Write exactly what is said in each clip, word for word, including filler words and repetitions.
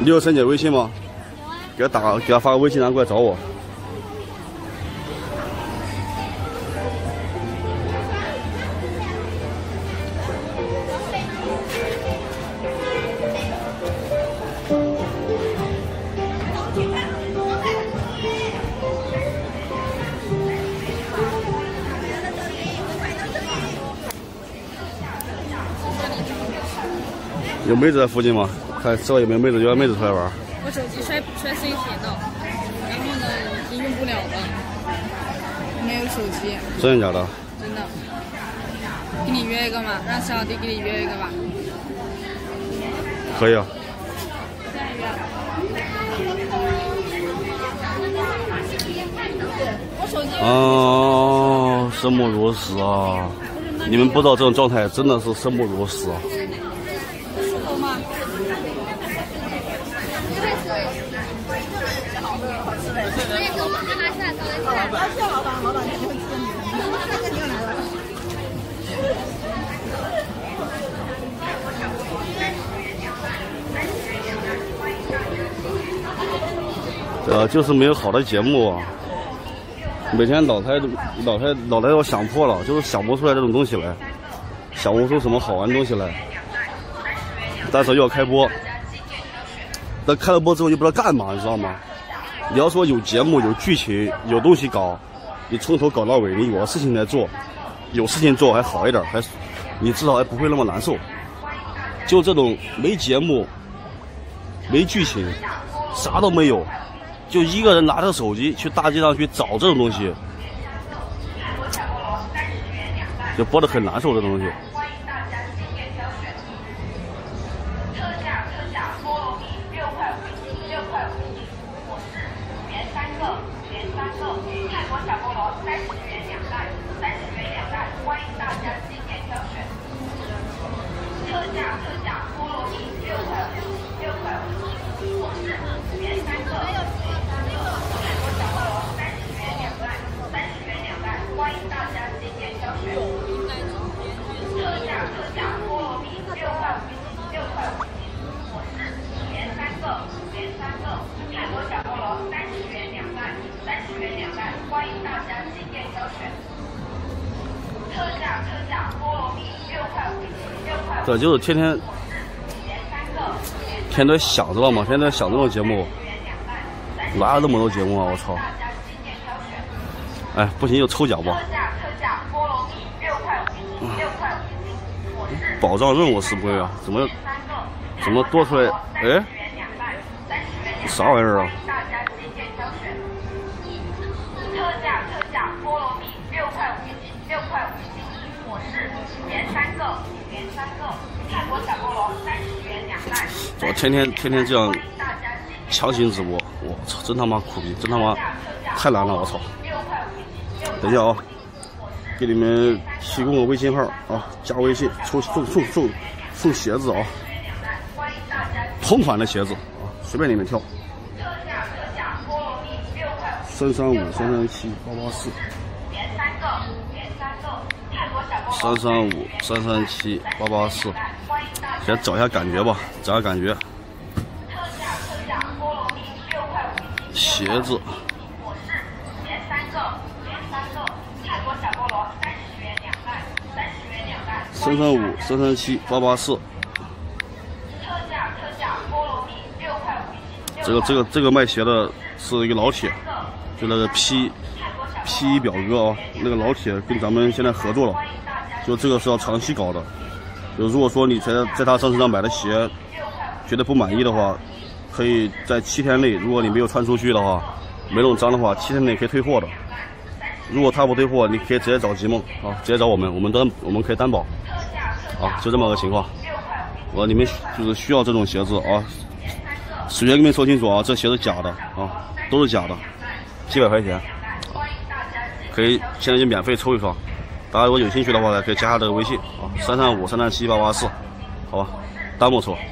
你有沈姐微信吗？给他打，给他发个微信，然后过来找我。有妹子在附近吗？看知道有没有妹子，就让妹子出来玩。 我手机摔摔碎屏了，然后呢，已经用不了了，没有手机。 真的假的？ 真的。给你约一个嘛，让小弟给你约一个吧。 可以啊。 我手机。 啊，生不如死啊！你们不知道这种状态真的是生不如死啊！呃，就是没有好的节目啊。每天脑袋脑袋脑袋要想破了，就是想不出来这种东西来，想不出什么好玩的东西来。但是又要开播，但开了播之后又不知道干嘛，你知道吗？你要说有节目、有剧情、有东西搞，你从头搞到尾，你有事情来做，有事情做还好一点，还你至少还不会那么难受。就这种没节目、没剧情，啥都没有。就一个人拿着手机去大街上去找这种东西，就播得很难受。这种东西。对，就是天天天天在想，知道吗？天天在想这种节目，哪有那么多节目啊！我操！哎，不行就抽奖吧。保障任务是不会啊？怎么怎么多出来？哎，啥玩意儿啊？我天天天天这样强行直播，我操，真他妈苦逼，真他妈太难了，我操！等一下啊，给你们提供个微信号啊，加微信，抽送送送送鞋子啊，同款的鞋子啊，随便你们挑。三三五三三七八八四，三三五三三七八八四。先找一下感觉吧，找一下感觉。鞋子，三三五三三七八八四。这个这个这个卖鞋的是一个老铁，就那个 P P 表哥啊，那个老铁跟咱们现在合作了，就这个是要长期搞的。就如果说你在在他身上买的鞋觉得不满意的话，可以在七天内，如果你没有穿出去的话，没弄脏的话，七天内可以退货的。如果他不退货，你可以直接找吉梦啊，直接找我们，我们担我们可以担保啊，就这么个情况。我你们就是需要这种鞋子啊，首先跟你们说清楚啊，这鞋子假的啊，都是假的，几百块钱啊，可以现在就免费抽一双。大家如果有兴趣的话呢，可以加他这个微信啊，三三五三三七八八四，好吧，弹幕抽，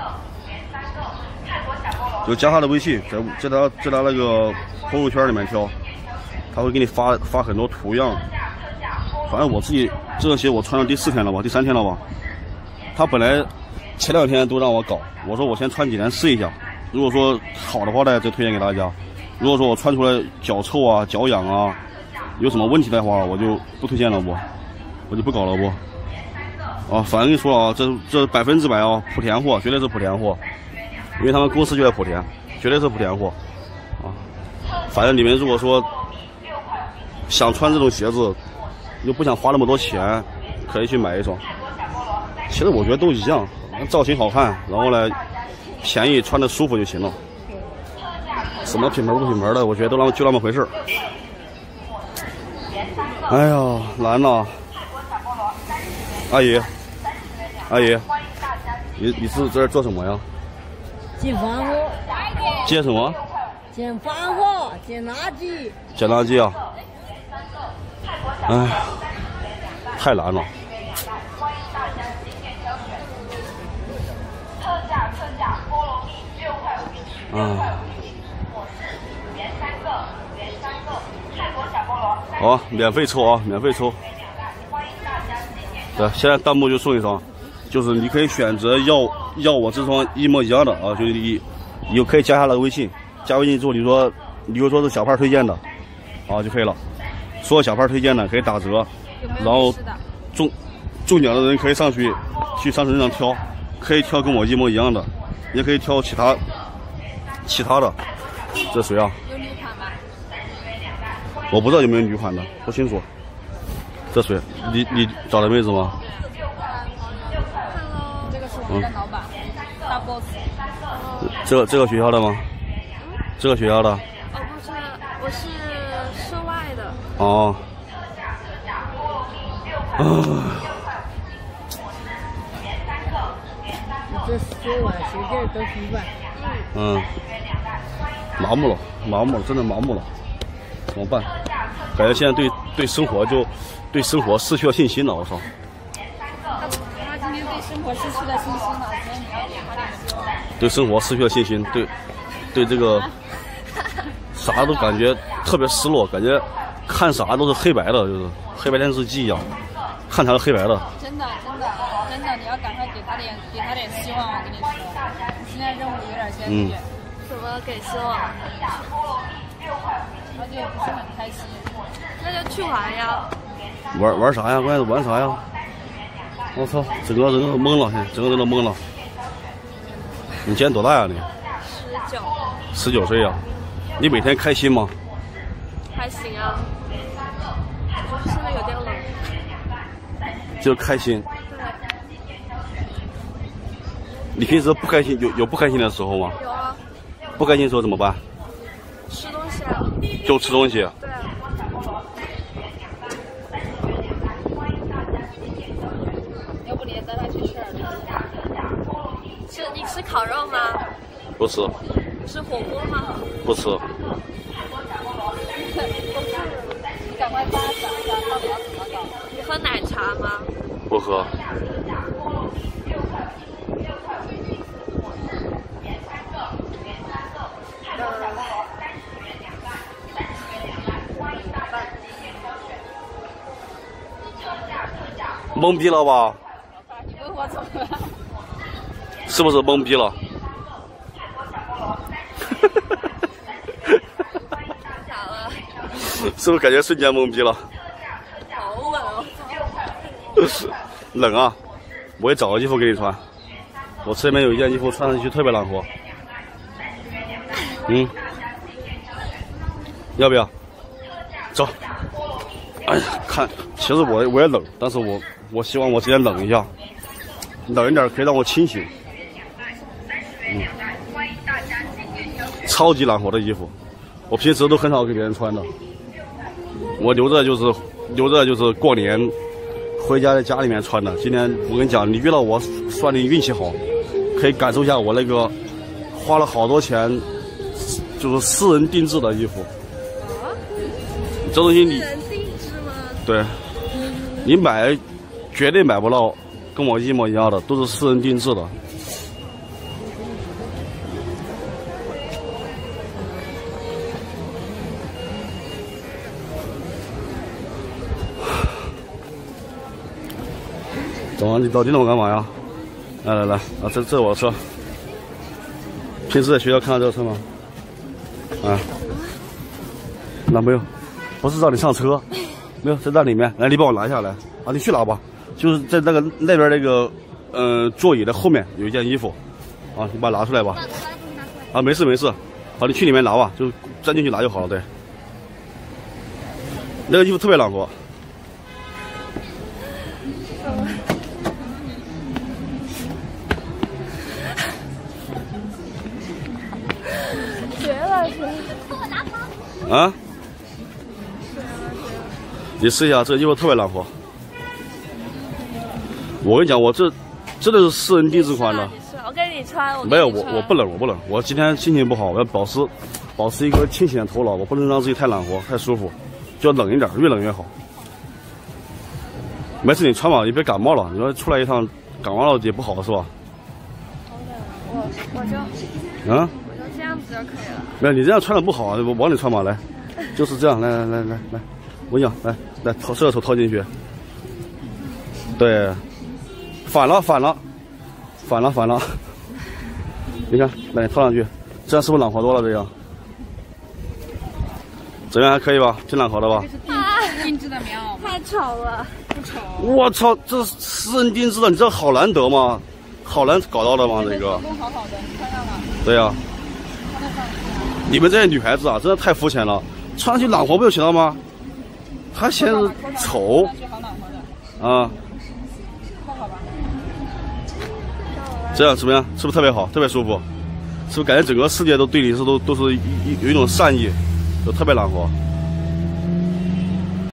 就加他的微信，在在他在他那个朋友圈里面挑，他会给你发发很多图样。反正我自己这个鞋我穿了第四天了吧，第三天了吧。他本来前两天都让我搞，我说我先穿几天试一下， 如果说好的话呢，就推荐给大家。如果说我穿出来脚臭啊、脚痒啊，有什么问题的话，我就不推荐了不，我就不搞了不。啊，反正跟你说了啊，这这百分之百啊，莆田货，绝对是莆田货，因为他们公司就在莆田，绝对是莆田货。啊，反正你们如果说想穿这种鞋子，又不想花那么多钱，可以去买一双。其实我觉得都一样，造型好看，然后呢，便宜，穿的舒服就行了。什么品牌不品牌的，我觉得都那就那么回事儿。哎呀，难呐！阿姨，阿姨，你你是在这做什么呀？ 捡饭盒。 捡什么？ 捡饭盒，捡垃圾。 捡垃圾啊！哎呀，太难了。啊。好，免费抽啊，免费抽。对，现在弹幕就送一双，就是你可以选择要要我这双一模一样的啊，就是你你可以加下来微信，加微信之后你说你就说是小胖推荐的，啊就可以了。说小胖推荐的可以打折，然后中中奖的人可以上去去商城上挑，可以挑跟我一模一样的，也可以挑其他其他的。这谁啊？ 有女款吗？ 我不知道有没有女款的，不清楚。这谁？你你找的妹子吗？ 这个是我们的老板，大 boss。 这个这个学校的吗？这个学校的？ 哦，不是，我是涉外的。 哦。啊。 这所有随便都一万。 嗯。麻木了，麻木了，真的麻木了，怎么办？感觉现在对对生活就对生活失去了信心了，我操！ 他他今天对生活失去了信心了，所以你要给他点希望。 对生活失去了信心，对对这个啥都感觉特别失落，感觉看啥都是黑白的，就是黑白电视机一样，看啥是黑白的。 真的真的真的，你要赶快给他点给他点希望，我跟你说，你现在任务有点艰巨。 嗯怎么给希望？ 而且不是很开心。 那就去玩呀。 玩玩啥呀？关键是玩啥呀？我操，整个人都懵了，现在整个人都懵了。你今年多大呀？你？ 十九。 十九岁呀？你每天开心吗？ 还行啊，就是现在有点冷。 就开心。 对。 你平时不开心有有不开心的时候吗？ 有啊。 不开心的时候怎么办？ 吃东西啊。 就吃东西。 对啊。 要不你也带他去吃点东西？ 吃你吃烤肉吗？ 不吃。 吃火锅吗？ 不吃。 你赶快跟他讲一下到底要怎么搞。 你喝奶茶吗？ 不喝。懵逼了吧？ 你问我怎么了？ 是不是懵逼了？ 咋了？ 是不是感觉瞬间懵逼了？ 好冷哦！ 冷啊！我也找个衣服给你穿。我这边有一件衣服穿上去特别暖和。嗯，要不要？走。哎呀，看，其实我我也冷，但是我我希望我今天冷一下，冷一点可以让我清醒。嗯，超级暖和的衣服，我平时都很少给别人穿的，我留着就是留着就是过年回家在家里面穿的。今天我跟你讲，你遇到我算你运气好，可以感受一下我那个花了好多钱，就是私人定制的衣服。 啊？ 这东西你。对，你买绝对买不到跟我一模一样的，都是私人定制的。怎么？你找叮咚干嘛呀？来来来，啊，这这是我的车。 平时在学校看到这个车吗？啊？那没有，不是让你上车，没有在那里面。来，你帮我拿下来啊！你去拿吧，就是在那个那边那个呃座椅的后面有一件衣服，啊，你把它拿出来吧。啊，没事没事，好，你去里面拿吧，就钻进去拿就好了。对，那个衣服特别暖和。 绝了，绝了！ 啊？你试一下，这个衣服特别暖和。我跟你讲，我这真的是私人定制款的。 你是，我给你穿。我没有，我我不冷，我不冷。我今天心情不好，我要保持保持一个清醒的头脑，我不能让自己太暖和、太舒服，就要冷一点，越冷越好。没事，你穿吧，你别感冒了。你说出来一趟感冒了也不好，是吧？ 我我就啊？ 我就这样子就可以了。 没有，你这样穿的不好，我往里穿吧，来，就是这样，来来来来来，我跟你讲，来来掏这个手掏进去，对，反了反了，反了反了，你看，来你套上去，这样是不是暖和多了？这样，这样还可以吧？挺暖和的吧？ 定制的棉袄太丑了， 不丑。 我操，这私人定制的，你知道好难得吗？好难搞到的吗？这个， 工好好的，你看到吗？ 对呀、啊。你们这些女孩子啊，真的太肤浅了，穿上去暖和不就行了吗？还嫌是丑啊？这样怎么样？是不是特别好，特别舒服？是不是感觉整个世界都对你是都都是一有一种善意，都特别暖和？